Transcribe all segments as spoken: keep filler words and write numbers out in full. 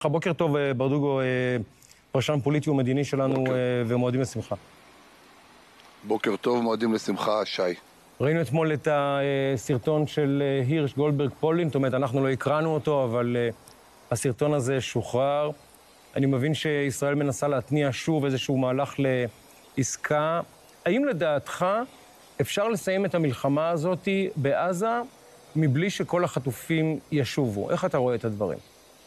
שלך. בוקר טוב, ברדוגו, פרשן פוליטי ומדיני שלנו, בוקר. ומועדים לשמחה. בוקר טוב, מועדים לשמחה, שי. ראינו אתמול את הסרטון של הירש גולדברג פולין, זאת אומרת, אנחנו לא הקראנו אותו, אבל הסרטון הזה שוחרר. אני מבין שישראל מנסה להתניע שוב איזשהו מהלך לעסקה. האם לדעתך אפשר לסיים את המלחמה הזאת בעזה מבלי שכל החטופים ישובו? איך אתה רואה את הדברים?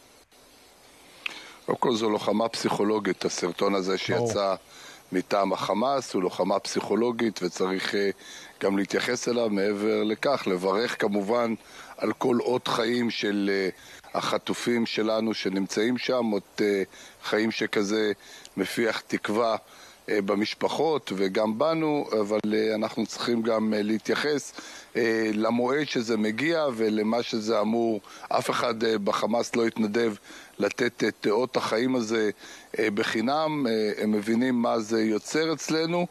לא כל זו לוחמה פסיכולוגית. הסרטון הזה שיצא מטעם החמאס הוא לוחמה פסיכולוגית, וצריך גם להתייחס אליו. מעבר לכך, לברך כמובן על כל אות חיים של החטופים שלנו שנמצאים שם, אות חיים שכזה מפיח תקווה במשפחות וגם בנו, אבל אנחנו צריכים גם להתייחס למועד שזה מגיע ולמה שזה אמור. אף אחד בחמאס לא יתנדב לתת את אות החיים הזה בחינם. הם מבינים מה זה יוצר אצלנו,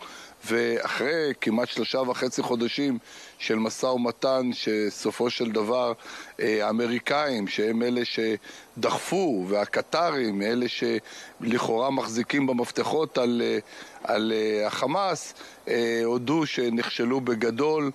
ואחרי כמעט שלושה וחצי חודשים של משא ומתן, שסופו של דבר האמריקאים, שהם אלה שדחפו, והקטרים, אלה שלכאורה מחזיקים במפתחות על, על החמאס, הודו שנכשלו בגדול,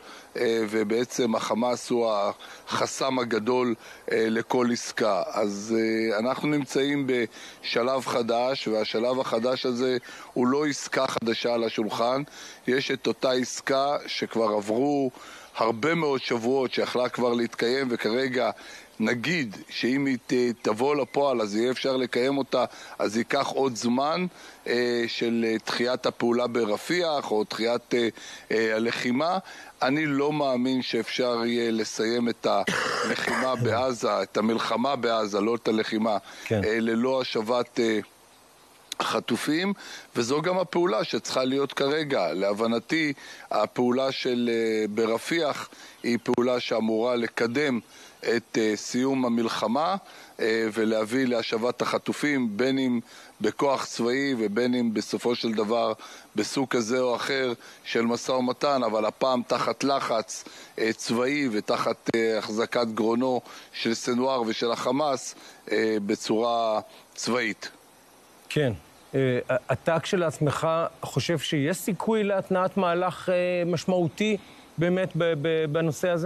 ובעצם החמאס הוא החסם הגדול לכל עסקה. אז אנחנו נמצאים בשלב חדש, והשלב החדש הזה הוא לא עסקה חדשה על השולחן. יש את אותה עסקה שכבר עברו הרבה מאוד שבועות שיכלה כבר להתקיים, וכרגע נגיד שאם היא תבוא לפועל אז יהיה אפשר לקיים אותה, אז ייקח עוד זמן אה, של דחיית הפעולה ברפיח או דחיית אה, אה, הלחימה. אני לא מאמין שאפשר יהיה לסיים את הלחימה בעזה, את המלחמה בעזה, לא את הלחימה, כן. אה, ללא השבת אה, החטופים, וזו גם הפעולה שצריכה להיות כרגע. להבנתי, הפעולה של uh, ברפיח היא פעולה שאמורה לקדם את uh, סיום המלחמה uh, ולהביא להשבת החטופים, בין אם בכוח צבאי ובין אם בסופו של דבר בסוג כזה או אחר של משא ומתן, אבל הפעם תחת לחץ uh, צבאי ותחת uh, החזקת גרונו של סנואר ושל החמאס uh, בצורה צבאית. כן. אתה כשלעצמך חושב שיש סיכוי להתנעת מהלך משמעותי באמת בנושא הזה?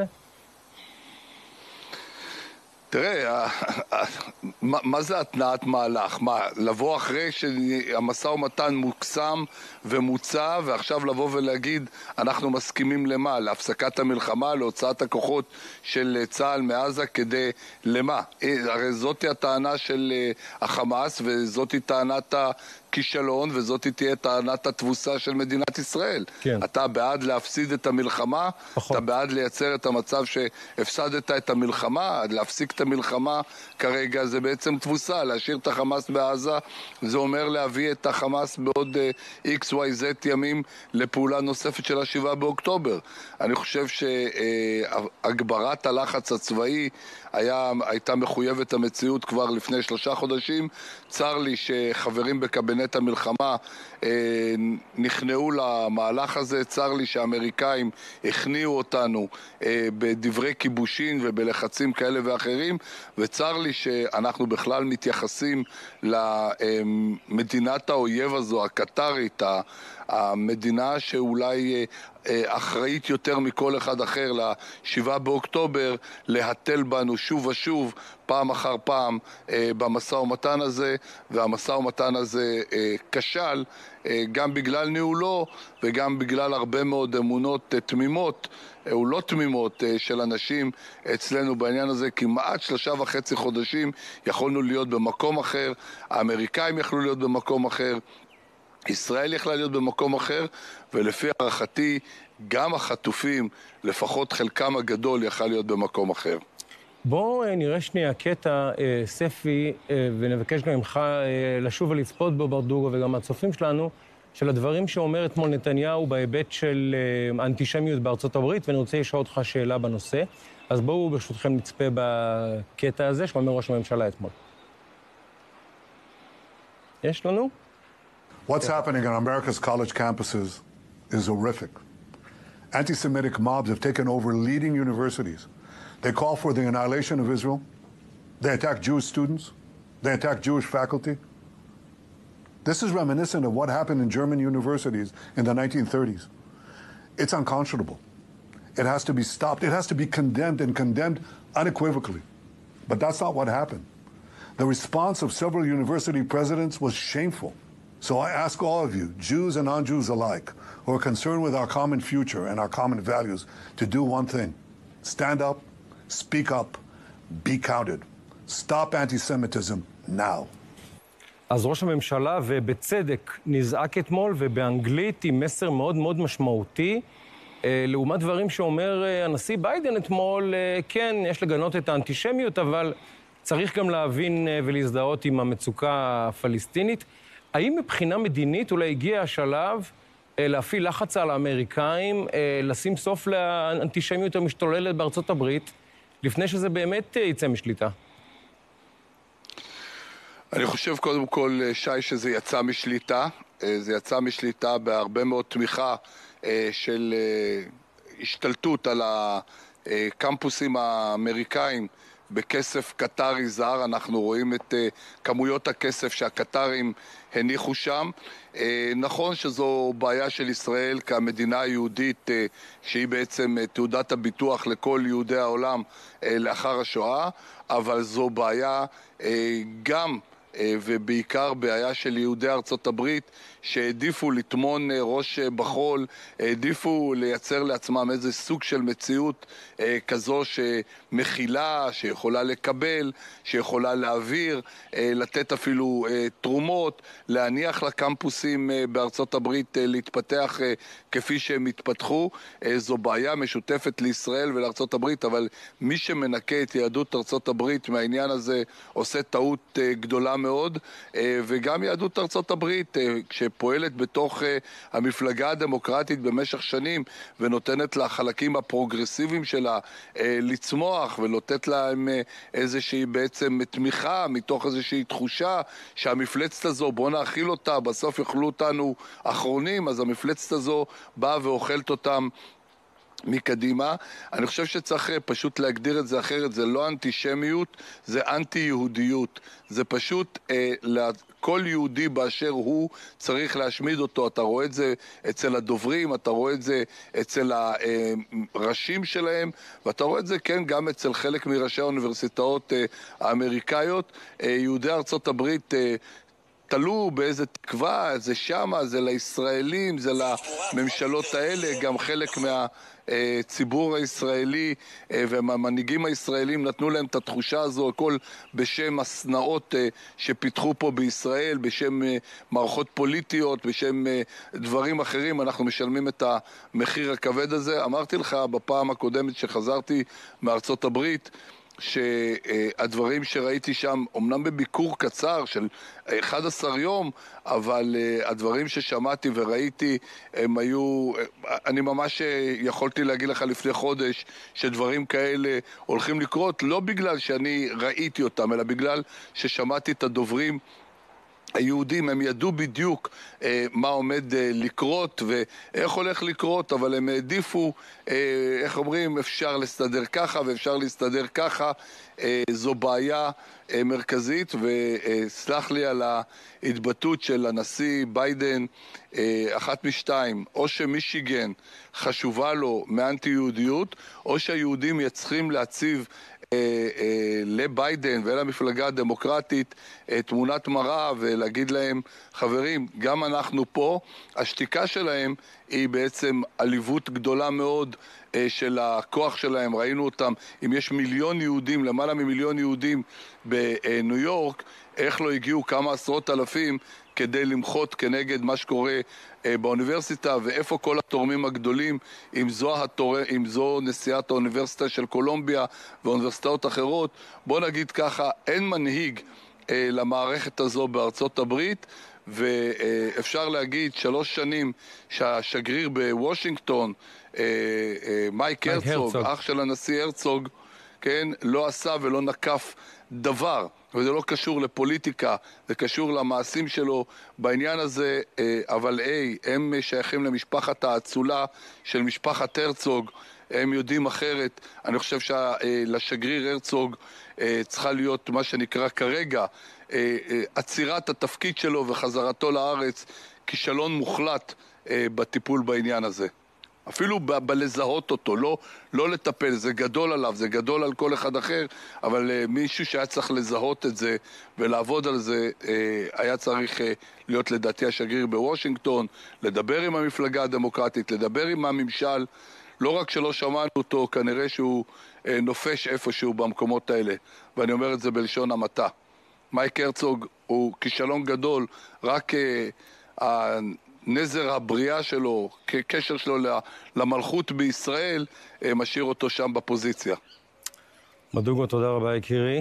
תראה, מה זה התנעת מהלך? מה, לבוא אחרי שהמשא ומתן מוקסם ומוצע, ועכשיו לבוא ולהגיד אנחנו מסכימים למה? להפסקת המלחמה, להוצאת הכוחות של צה"ל מעזה כדי למה? הרי זאת הטענה של החמאס, וזאת טענת הכישלון, וזאת תהיה טענת התבוסה של מדינת ישראל. כן. אתה בעד להפסיד את המלחמה, פחות. אתה בעד לייצר את המצב שהפסדת את המלחמה, להפסיק את המלחמה כרגע זה בעצם תבוסה. להשאיר את החמאס בעזה זה אומר להביא את החמאס בעוד איקס וואי זד ימים לפעולה נוספת של השבעה באוקטובר. אני חושב שהגברת הלחץ הצבאי היה, הייתה מחויבת המציאות כבר לפני שלושה חודשים. צר לי שחברים בקבינט המלחמה אה, נכנעו למהלך הזה. צר לי שהאמריקאים הכניעו אותנו אה, בדברי כיבושין ובלחצים כאלה ואחרים, וצר לי שאנחנו בכלל מתייחסים למדינת האויב הזו, הקטרית, המדינה שאולי אחראית יותר מכל אחד אחר לשבעה באוקטובר, להטל בנו שוב ושוב, פעם אחר פעם, במשא ומתן הזה, והמשא ומתן הזה כשל, גם בגלל ניהולו וגם בגלל הרבה מאוד אמונות תמימות, או לא תמימות, של אנשים אצלנו בעניין הזה. כמעט שלושה וחצי חודשים יכולנו להיות במקום אחר, האמריקאים יכלו להיות במקום אחר, ישראל יכלה להיות במקום אחר, ולפי הערכתי גם החטופים, לפחות חלקם הגדול, יכל להיות במקום אחר. בואו נראה שנייה קטע, ספי, ונבקש גם ממך לשוב ולצפות בו, ברדוגו, וגם הצופים שלנו, של הדברים שאומר אתמול נתניהו בהיבט של האנטישמיות בארצות הברית, ואני רוצה לשאול אותך שאלה בנושא. אז בואו ברשותכם נצפה בקטע הזה שאומר ראש הממשלה אתמול. יש לנו? What's happening on America's college campuses is horrific. Anti-Semitic mobs have taken over leading universities. They call for the annihilation of Israel. They attack Jewish students. They attacked Jewish faculty. This is reminiscent of what happened in German universities in the nineteen thirties. It's unconscionable. It has to be stopped. It has to be condemned and condemned unequivocally. But that's not what happened. The response of several university presidents was shameful. So I ask all of you, Jews and non-Jews alike, who are concerned with our common future and our common values, to do one thing. Stand up, speak up, be counted. Stop anti-Semitism now. אז ראש הממשלה, ובצדק, נזעק אתמול, ובאנגלית עם מסר מאוד מאוד משמעותי, לעומת דברים שאומר הנשיא ביידן אתמול, כן, יש לגנות את האנטישמיות, אבל צריך גם להבין ולהזדהות עם המצוקה הפלסטינית. האם מבחינה מדינית אולי הגיע השלב להפעיל לחץ על האמריקאים, לשים סוף לאנטישמיות המשתוללת בארצות הברית, לפני שזה באמת יצא משליטה? אני חושב קודם כל, שי, שזה יצא משליטה. זה יצא משליטה בהרבה מאוד תמיכה של השתלטות על הקמפוסים האמריקאים בכסף קטרי זר. אנחנו רואים את כמויות הכסף שהקטרים הניחו שם. נכון שזו בעיה של ישראל כמדינה היהודית, שהיא בעצם תעודת הביטוח לכל יהודי העולם לאחר השואה, אבל זו בעיה גם ובעיקר בעיה של יהודי ארצות הברית שהעדיפו לטמון ראש בחול, העדיפו לייצר לעצמם איזה סוג של מציאות כזו שמכילה, שיכולה לקבל, שיכולה להעביר, לתת אפילו תרומות, להניח לקמפוסים בארצות הברית להתפתח כפי שהם התפתחו. זו בעיה משותפת לישראל ולארצות הברית, אבל מי שמנקה את יהדות ארצות הברית מהעניין הזה עושה טעות גדולה מאוד, וגם יהדות ארצות הברית כשפועלת בתוך המפלגה הדמוקרטית במשך שנים ונותנת לה חלקים הפרוגרסיביים שלה לצמוח ונותנת להם איזושהי בעצם תמיכה מתוך איזושהי תחושה שהמפלצת הזו, בוא נאכיל אותה, בסוף יאכלו אותנו אחרונים, אז המפלצת הזו באה ואוכלת אותם מקדימה. אני חושב שצריך פשוט להגדיר את זה אחרת. זה לא אנטישמיות, זה אנטי-יהודיות. זה פשוט אה, כל יהודי באשר הוא צריך להשמיד אותו. אתה רואה את זה אצל הדוברים, אתה רואה את זה אצל הראשים שלהם, ואתה רואה את זה כן גם אצל חלק מראשי האוניברסיטאות אה, האמריקאיות. אה, יהודי ארצות הברית אה, תלו באיזה תקווה, זה שמה, זה לישראלים, זה לממשלות האלה, גם חלק מהציבור הישראלי והמנהיגים הישראלים נתנו להם את התחושה הזו, הכל בשם הסנאות שפיתחו פה בישראל, בשם מערכות פוליטיות, בשם דברים אחרים, אנחנו משלמים את המחיר הכבד הזה. אמרתי לך בפעם הקודמת שחזרתי מארצות הברית, שהדברים שראיתי שם, אומנם בביקור קצר של אחד עשר יום, אבל הדברים ששמעתי וראיתי הם היו, אני ממש יכולתי להגיד לך לפני חודש שדברים כאלה הולכים לקרות, לא בגלל שאני ראיתי אותם, אלא בגלל ששמעתי את הדוברים היהודים. הם ידעו בדיוק אה, מה עומד אה, לקרות ואיך הולך לקרות, אבל הם העדיפו, אה, איך אומרים, אפשר להסתדר ככה ואפשר להסתדר ככה. אה, זו בעיה אה, מרכזית, וסלח לי על ההתבטאות של הנשיא ביידן, אה, אחת משתיים, או שמישיגן חשובה לו מאנטי-יהודיות, או שהיהודים יצריכים להציב אה, אה, לביידן ולמפלגה הדמוקרטית אה, תמונת מראה ולהגיד להם, חברים, גם אנחנו פה. השתיקה שלהם היא בעצם עליבות גדולה מאוד אה, של הכוח שלהם. ראינו אותם, אם יש מיליון יהודים, למעלה ממיליון יהודים בניו יורק, איך לא הגיעו כמה עשרות אלפים כדי למחות כנגד מה שקורה אה, באוניברסיטה, ואיפה כל התורמים הגדולים, אם זו, התור... אם זו נשיאת האוניברסיטה של קולומביה ואוניברסיטאות אחרות. בוא נגיד ככה, אין מנהיג אה, למערכת הזו בארצות הברית, ואפשר להגיד שלוש שנים שהשגריר בוושינגטון, אה, אה, מייק הרצוג, אח של הנשיא הרצוג, כן, לא עשה ולא נקף דבר, וזה לא קשור לפוליטיקה, זה קשור למעשים שלו בעניין הזה. אבל היי, הם שייכים למשפחת האצולה של משפחת הרצוג, הם יודעים אחרת. אני חושב שלשגריר הרצוג צריכה להיות מה שנקרא כרגע עצירת התפקיד שלו וחזרתו לארץ, כישלון מוחלט בטיפול בעניין הזה. אפילו ב- בלזהות אותו, לא, לא לטפל, זה גדול עליו, זה גדול על כל אחד אחר, אבל uh, מישהו שהיה צריך לזהות את זה ולעבוד על זה, uh, היה צריך uh, להיות לדעתי השגריר בוושינגטון, לדבר עם המפלגה הדמוקרטית, לדבר עם הממשל, לא רק שלא שמענו אותו, כנראה שהוא uh, נופש איפשהו במקומות האלה, ואני אומר את זה בלשון המעטה. מייק הרצוג הוא כישלון גדול, רק uh, נזר הבריאה שלו, כקשר שלו למלכות בישראל, משאיר אותו שם בפוזיציה. מדוגו, תודה רבה, יקירי.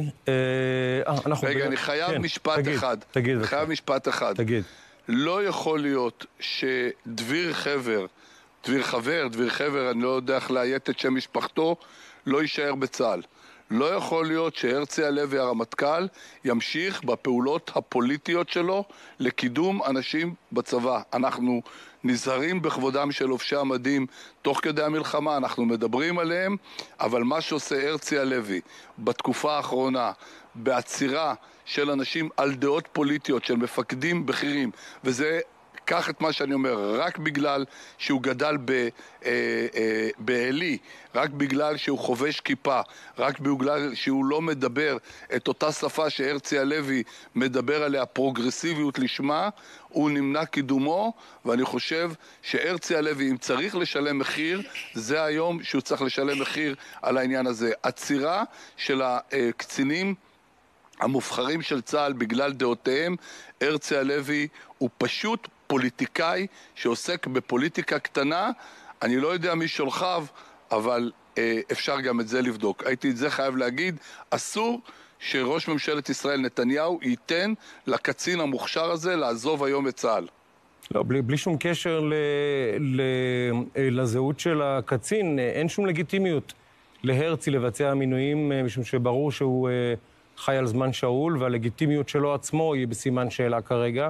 רגע, אני חייב משפט אחד. תגיד. חייב משפט אחד. תגיד. לא יכול להיות שדביר חבר, דביר חבר, דביר חבר, אני לא יודע איך להיית את שם משפחתו, לא יישאר בצה"ל. לא יכול להיות שהרצי הלוי הרמטכ"ל ימשיך בפעולות הפוליטיות שלו לקידום אנשים בצבא. אנחנו נזהרים בכבודם של לובשי המדים תוך כדי המלחמה, אנחנו מדברים עליהם, אבל מה שעושה הרצי הלוי בתקופה האחרונה, בעצירה של אנשים על דעות פוליטיות, של מפקדים בכירים, וזה קח את מה שאני אומר, רק בגלל שהוא גדל בעלי, רק בגלל שהוא חובש כיפה, רק בגלל שהוא לא מדבר את אותה שפה שהרצי הלוי מדבר עליה, פרוגרסיביות לשמה, הוא נמנע קידומו, ואני חושב שהרצי הלוי, אם צריך לשלם מחיר, זה היום שהוא צריך לשלם מחיר על העניין הזה. עצירה של הקצינים המובחרים של צה"ל בגלל דעותיהם, הרצי הלוי הוא פשוט פוליטיקאי שעוסק בפוליטיקה קטנה. אני לא יודע מי שולחיו, אבל אה, אפשר גם את זה לבדוק. הייתי את זה חייב להגיד, אסור שראש ממשלת ישראל נתניהו ייתן לקצין המוכשר הזה לעזוב היום את צה"ל. לא, בלי, בלי שום קשר ל, ל, לזהות של הקצין, אין שום לגיטימיות להרצי לבצע מינויים, משום שברור שהוא אה, חי על זמן שאול, והלגיטימיות שלו עצמו היא בסימן שאלה כרגע.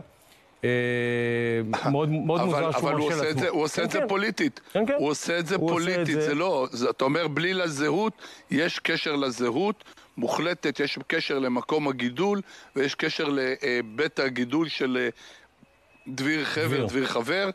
מאוד מוזר שהוא מרשה לעצמו. הוא עושה את זה פוליטית. הוא עושה את זה פוליטית, זה לא... אתה אומר, בלי לזהות, יש קשר לזהות מוחלטת, יש קשר למקום הגידול, ויש קשר לבית הגידול של דביר חבר, דביר חבר,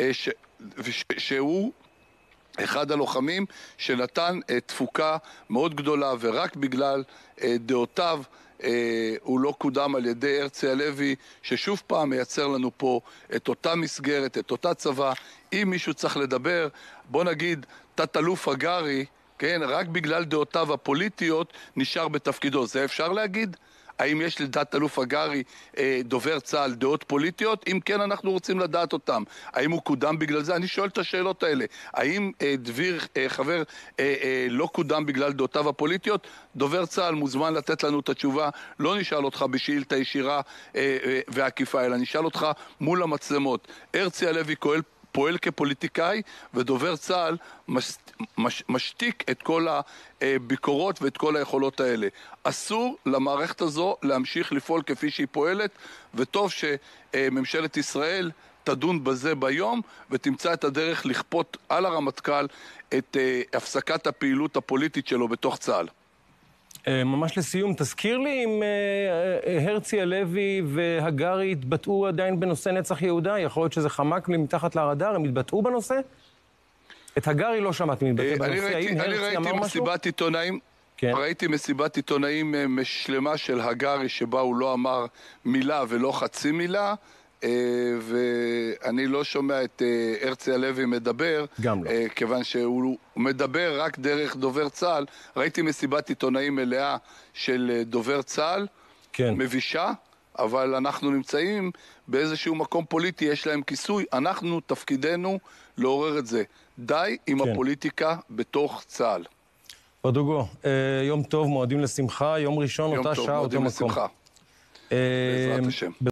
שהוא אחד הלוחמים שנתן תפוקה מאוד גדולה, ורק בגלל דעותיו, הוא לא קודם על ידי הרצי הלוי, ששוב פעם מייצר לנו פה את אותה מסגרת, את אותה צבא. אם מישהו צריך לדבר, בוא נגיד, תת-אלוף הגרי, כן, רק בגלל דעותיו הפוליטיות נשאר בתפקידו. זה אפשר להגיד? האם יש לתת-אלוף הגרי אה, דובר צה"ל דעות פוליטיות? אם כן, אנחנו רוצים לדעת אותם. האם הוא קודם בגלל זה? אני שואל את השאלות האלה. האם אה, דביר אה, חבר אה, אה, לא קודם בגלל דעותיו הפוליטיות? דובר צה"ל מוזמן לתת לנו את התשובה. לא נשאל אותך בשאילתה ישירה אה, אה, ועקיפה, אלא נשאל אותך מול המצלמות. הרצי הלוי פועל פועל כפוליטיקאי, ודובר צה"ל מש, מש, משתיק את כל הביקורות ואת כל היכולות האלה. אסור למערכת הזו להמשיך לפעול כפי שהיא פועלת, וטוב שממשלת ישראל תדון בזה ביום, ותמצא את הדרך לכפות על הרמטכ"ל את הפסקת הפעילות הפוליטית שלו בתוך צה"ל. ממש לסיום, תזכיר לי אם הרצי הלוי והגרי התבטאו עדיין בנושא נצח יהודה? יכול להיות שזה חמק לי מתחת לרדאר, הם התבטאו בנושא? את הגרי לא שמעתי מתבטא בנושא, האם הרצי אמר משהו? ראיתי מסיבת עיתונאים משלמה של הגרי, שבה הוא לא אמר מילה ולא חצי מילה, ואני לא שומע את הרצי הלוי מדבר, כיוון שהוא מדבר רק דרך דובר צה"ל. ראיתי מסיבת עיתונאים מלאה של דובר צה"ל, מבישה, אבל אנחנו נמצאים באיזשהו מקום פוליטי, יש להם כיסוי, אנחנו תפקידנו לעורר את זה. די עם הפוליטיקה בתוך צה"ל. ברדוגו, יום טוב, מועדים לשמחה, יום ראשון, אותה שעה, אותו מקום. יום טוב, מועדים לשמחה. בעזרת השם.